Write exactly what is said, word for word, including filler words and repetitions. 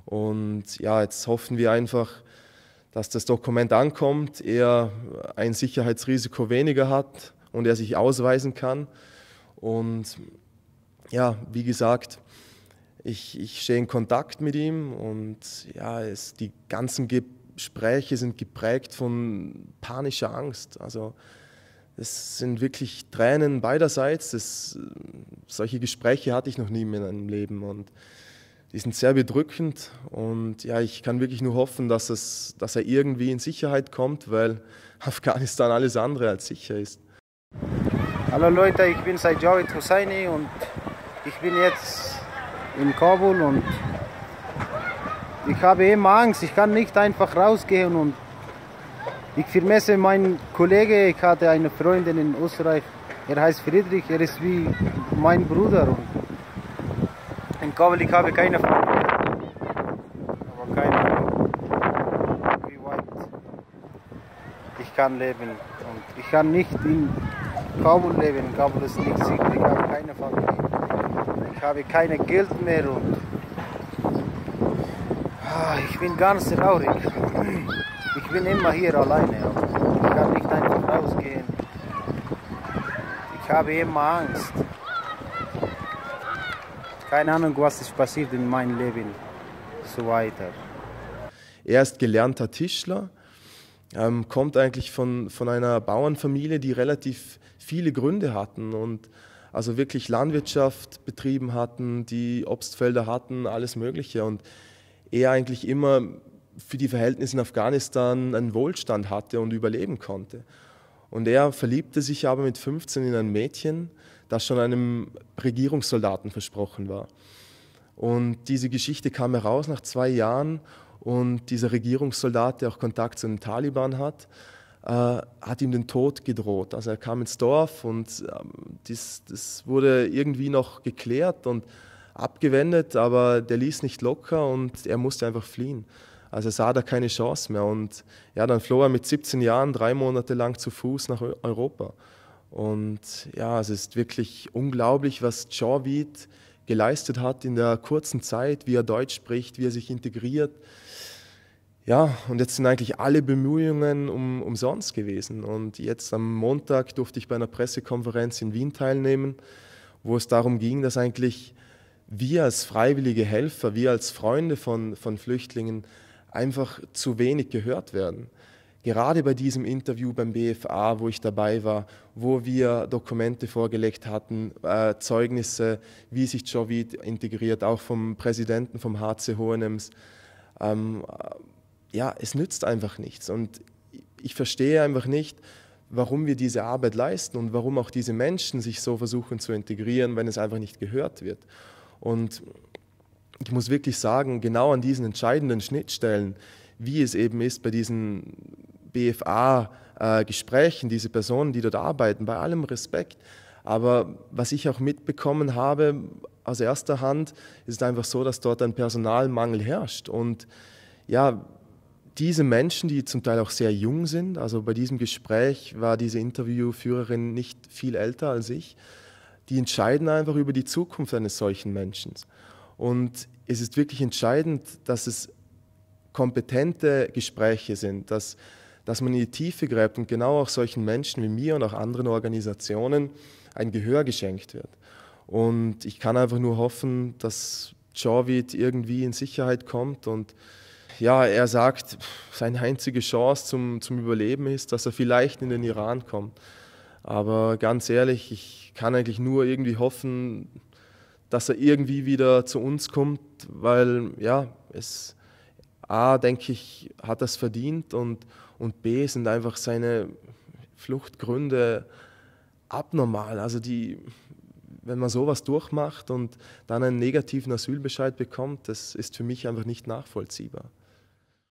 Und ja, jetzt hoffen wir einfach, dass das Dokument ankommt, er ein Sicherheitsrisiko weniger hat und er sich ausweisen kann. Und ja, wie gesagt, ich, ich stehe in Kontakt mit ihm und ja, es, die ganzen Gespräche sind geprägt von panischer Angst. Also es sind wirklich Tränen beiderseits. Das, solche Gespräche hatte ich noch nie in meinem Leben und die sind sehr bedrückend. Und ja, ich kann wirklich nur hoffen, dass, es, dass er irgendwie in Sicherheit kommt, weil Afghanistan alles andere als sicher ist. Hallo Leute, ich bin Said Jawed Hosseini und ich bin jetzt in Kabul und ich habe immer Angst. Ich kann nicht einfach rausgehen und ich vermisse meinen Kollegen. Ich hatte eine Freundin in Österreich, er heißt Friedrich, er ist wie mein Bruder. Und in Kabul ich habe keine Familie, aber keine Ahnung, wie weit ich kann leben. Und ich kann nicht in Kabul leben. Kabul ist nicht sicher. Ich habe keine Familie. Ich habe kein Geld mehr und ah, ich bin ganz traurig. Ich bin immer hier alleine. Ich kann nicht einfach rausgehen. Ich habe immer Angst. Keine Ahnung, was ist passiert in meinem Leben. So weiter. Er ist gelernter Tischler, ähm, kommt eigentlich von, von einer Bauernfamilie, die relativ viele Gründe hatten und also wirklich Landwirtschaft betrieben hatten, die Obstfelder hatten, alles Mögliche. Und er eigentlich immer für die Verhältnisse in Afghanistan einen Wohlstand hatte und überleben konnte. Und er verliebte sich aber mit fünfzehn in ein Mädchen, das schon einem Regierungssoldaten versprochen war. Und diese Geschichte kam heraus nach zwei Jahren und dieser Regierungssoldat, der auch Kontakt zu den Taliban hat, äh, hat ihm den Tod gedroht. Also er kam ins Dorf und äh, das, das wurde irgendwie noch geklärt und abgewendet, aber der ließ nicht locker und er musste einfach fliehen. Also er sah da keine Chance mehr und ja, dann floh er mit siebzehn Jahren drei Monate lang zu Fuß nach Europa. Und ja, es ist wirklich unglaublich, was Jawed geleistet hat in der kurzen Zeit, wie er Deutsch spricht, wie er sich integriert. Ja, und jetzt sind eigentlich alle Bemühungen um, umsonst gewesen. Und jetzt am Montag durfte ich bei einer Pressekonferenz in Wien teilnehmen, wo es darum ging, dass eigentlich wir als freiwillige Helfer, wir als Freunde von, von Flüchtlingen einfach zu wenig gehört werden. Gerade bei diesem Interview beim B F A, wo ich dabei war, wo wir Dokumente vorgelegt hatten, äh, Zeugnisse, wie sich Jawed integriert, auch vom Präsidenten vom H C H N Ms. Ähm, ja, es nützt einfach nichts. Und ich verstehe einfach nicht, warum wir diese Arbeit leisten und warum auch diese Menschen sich so versuchen zu integrieren, wenn es einfach nicht gehört wird. Und ich muss wirklich sagen, genau an diesen entscheidenden Schnittstellen, wie es eben ist bei diesen B F A-Gesprächen, diese Personen, die dort arbeiten, bei allem Respekt. Aber was ich auch mitbekommen habe aus erster Hand, ist einfach so, dass dort ein Personalmangel herrscht. Und ja, diese Menschen, die zum Teil auch sehr jung sind, also bei diesem Gespräch war diese Interviewführerin nicht viel älter als ich, die entscheiden einfach über die Zukunft eines solchen Menschen. Und es ist wirklich entscheidend, dass es kompetente Gespräche sind, dass, dass man in die Tiefe gräbt und genau auch solchen Menschen wie mir und auch anderen Organisationen ein Gehör geschenkt wird. Und ich kann einfach nur hoffen, dass Jawed irgendwie in Sicherheit kommt und ja, er sagt, seine einzige Chance zum, zum Überleben ist, dass er vielleicht in den Iran kommt. Aber ganz ehrlich, ich kann eigentlich nur irgendwie hoffen, dass er irgendwie wieder zu uns kommt, weil ja, es A, denke ich, hat das verdient und, und B, sind einfach seine Fluchtgründe abnormal. Also die, wenn man sowas durchmacht und dann einen negativen Asylbescheid bekommt, das ist für mich einfach nicht nachvollziehbar.